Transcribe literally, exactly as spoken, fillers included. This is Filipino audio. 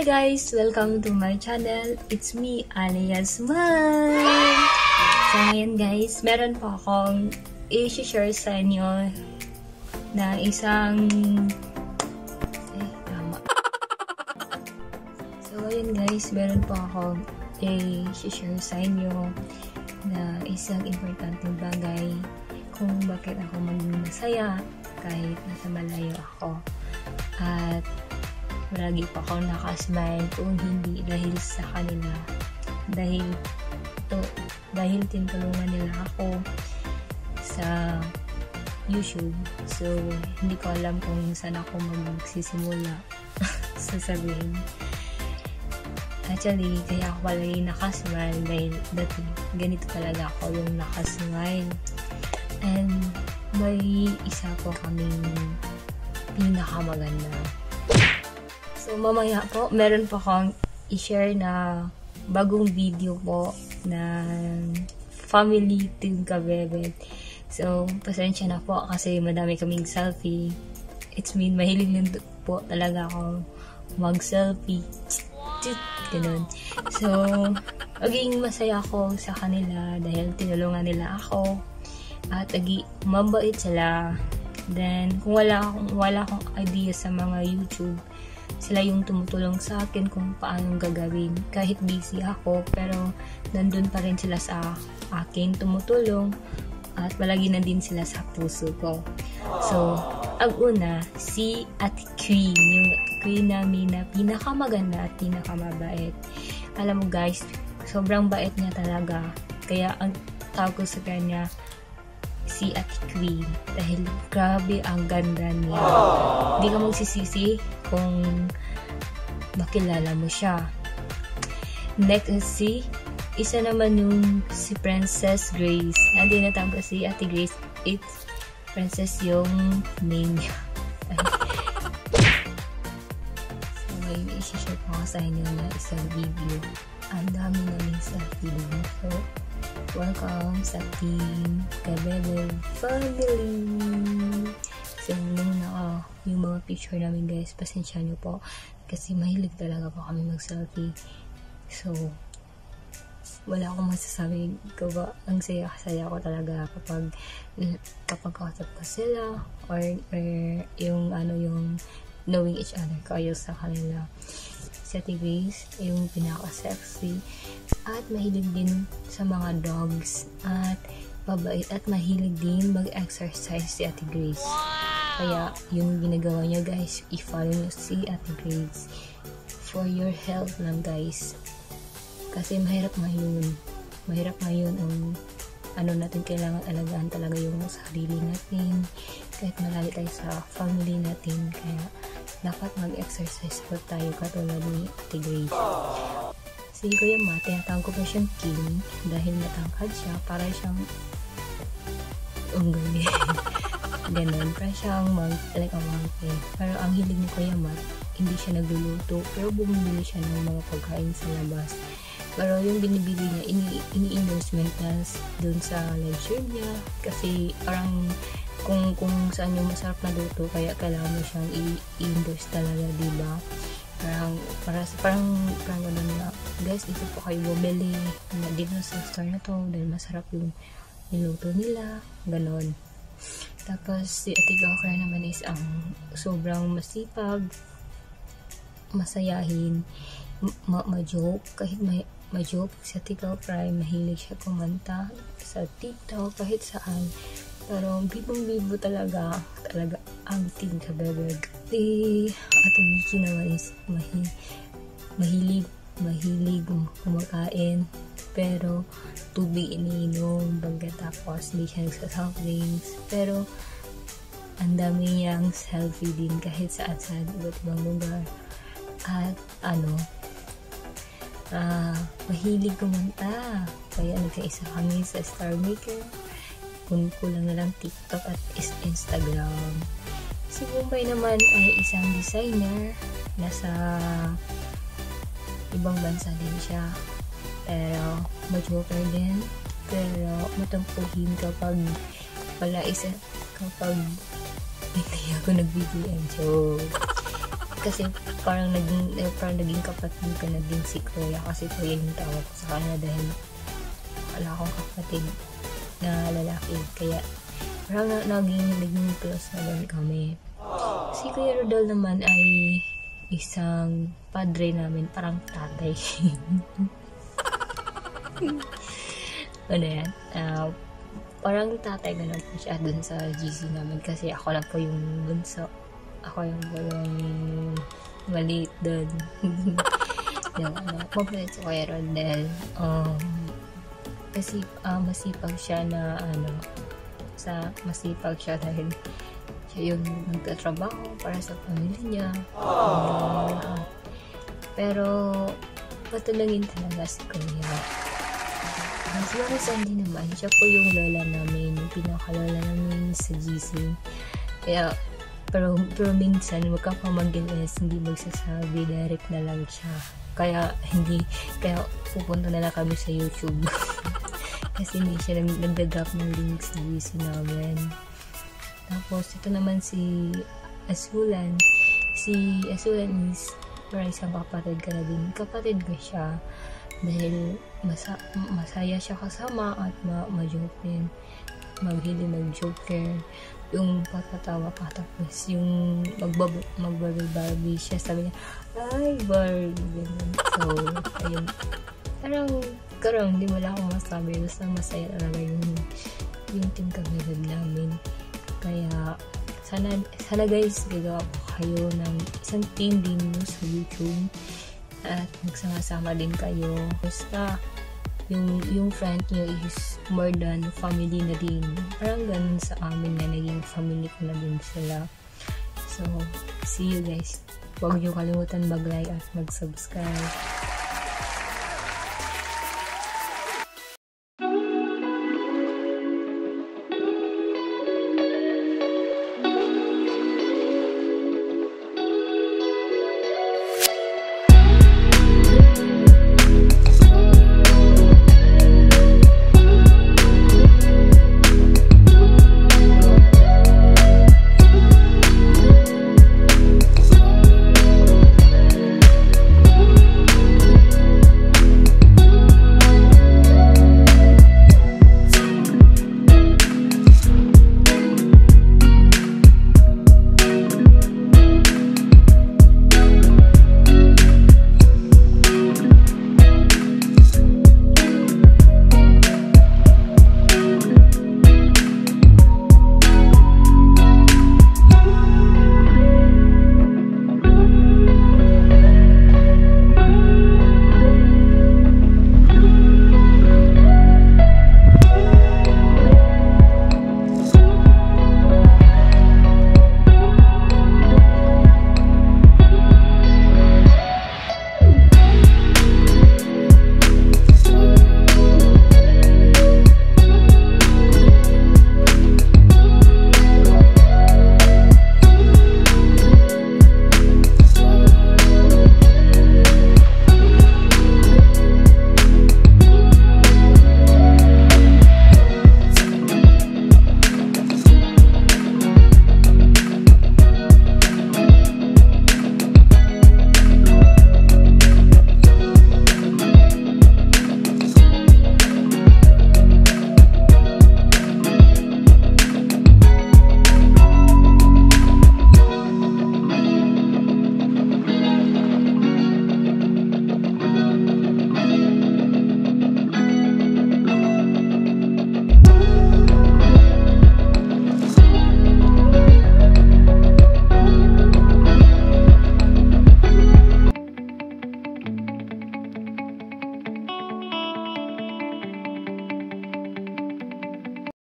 guys! Welcome to my channel. It's me, alias Mike! So ngayon guys, meron po akong i-share sa inyo na isang... Eh, tama. So ngayon guys, meron po akong i-share sa inyo na isang importanteng bagay kung bakit ako maging masaya kahit nasa malayo ako. At lagi pa ako nakasmile kung hindi dahil sa kanila. Dahil to, dahil tinulungan nila ako sa YouTube. So, hindi ko alam kung saan ako magsisimula sasabihin. Actually, kaya ako palagi nakasmile dahil dati ganito talaga ako yung nakasmile. And may isa po kaming pinakamaganda. So, mamaya po, meron po akong i-share na bagong video po na family team kabebet. So, pasensya na po kasi madami kaming selfie. It's mean, mahilig din po talaga ako mag-selfie. Ganun. So, maging masaya ako sa kanila dahil tinulungan nila ako. At agi, mabait sila. Then, kung wala akong, wala akong idea sa mga YouTube, sila yung tumutulong sa akin kung paano gagawin. Kahit busy ako, pero nandun pa rin sila sa akin tumutulong at palagi na din sila sa puso ko. So, ang una, si Ate Queen, yung Queen namin na pinakamaganda at pinakamabait. Alam mo guys, sobrang bait niya talaga. Kaya ang tawag ko sa kanya, si Ate Queen, dahil grabe ang ganda niya. Hindi ka magsisisi kung makilala mo siya. Next is si isa naman yung si Princess Grace. Hindi na tawag si Ate Grace, it's Princess yung name niya. So ngayon isi-share ko sa inyo na isang video. Ang dami namin sa film. So welcome sa team Kabebet family. So, nung naka yung mga picture namin guys, pasensya nyo po kasi mahilig talaga po kami mag-selfie. So, wala akong masasabi ko ba, ang saya-saya ko talaga kapag kapag kausap ko sila or, or yung ano yung knowing each other ko ayos sa kanila. Si Ate Grace, yung pinaka-sexy at mahilig din sa mga dogs at mabait at mahilig din mag-exercise si Ate Grace. Kaya yung ginagawa niya guys, i-follow niyo si Ate Grace for your health lang guys. Kasi mahirap ngayon. Mahirap ngayon ang ano natin, kailangan alagaan talaga yung sarili natin. Kahit malali tayo sa family natin. Kaya dapat mag-exercise po tayo katulad ni Ate Grace. Si Kuya Ma, tinatawag ko pa siyang King dahil matangkad siya. Para siyang unggoy. Ganon. Para siyang like a monkey. Pero ang hilig ni Kuya Ma, hindi siya nagluluto. Pero bumibili siya ng mga pagkain sa labas. Pero yung binibili niya, ini-endorsement ini na dun sa lecture niya. Kasi parang kung kung saan yung masarap na luto, kaya kailangan mo siyang i-endorse talaga, diba? Parang, para, parang, parang gano'n na, guys, ito po kayo bumili na dito sa store na to dahil masarap yung niluto nila, gano'n. Tapos, si Ate Gawker naman is ang sobrang masipag, masayahin, ma-joke, kahit may ma-joke. Si Ate Gawker, mahilig siya kumanta sa TikTok, kahit saan. Pero bibong-bibo talaga, talaga ang team Kabebet. Si Ate Vicky naman is mahi, mahilig, mahilig kumakain. Pero tubig iniinom, pagkatapos hindi siya nagsasoft drinks. Pero ang dami niyang selfie din kahit saan sa iba't ibang lugar. At ano, uh, mahilig kumanta. Kaya nagkaisa kami sa Star Maker. Kung kulang na lang TikTok at Instagram. Si Bombay naman ay isang designer. Nasa ibang bansa din siya. Pero ma-joker din. Pero matampuhin kapag wala isa kapag hindi ako nag-B B M. Joke. kasi parang naging, eh, parang naging kapatid ko na din si kuya, kasi kuya yung tawag ko sa kanya dahil wala akong kapatid na lalaki, kaya parang na, naging, naging close naman kami. Si Kuya Rodel naman ay isang padre namin, parang tatay. Ano yan? Uh, parang tatay ko na po siya dun sa G C namin, kasi ako lang po yung bunso. Ako yung po yung maliit dun. Yung ano, mabait si Kuya Rodel. Um, kasi uh, masipag siya na ano, sa masipag siya dahil siya yung nagtatrabaho para sa pamilya niya. Uh, pero patulungin talaga si Kuya. Mas marisan din naman, siya po yung lola namin, yung pinakalola namin sa G C. Kaya, pero, pero minsan, magkapamagin is hindi magsasabi, direct na lang siya. Kaya, hindi, kaya pupunta na lang kami sa YouTube. Kasi hindi siya nagdagap ng link sa G C namin. Tapos, ito naman si Asulan. Si Asulan is, para isang kapatid ka na din. Kapatid ko siya. Dahil masa masaya siya kasama at ma ma-joke din. Maghili mag-joker. Yung patatawa ka, tapos yung magbarbie siya, sabi niya, ay, Barbie. So, ayun. Parang, karang, hindi mo lang akong masabi. Basta masaya talaga yung, yung team kabilad namin. Kaya, sana, sana guys, gagawa po kayo ng isang team din sa YouTube. At magsama-sama din kayo. Basta, yung, yung friend nyo is more than family na din. Parang ganun sa amin na naging family ko na din sila. So, see you guys. Huwag nyo kalimutan mag-like at mag-subscribe.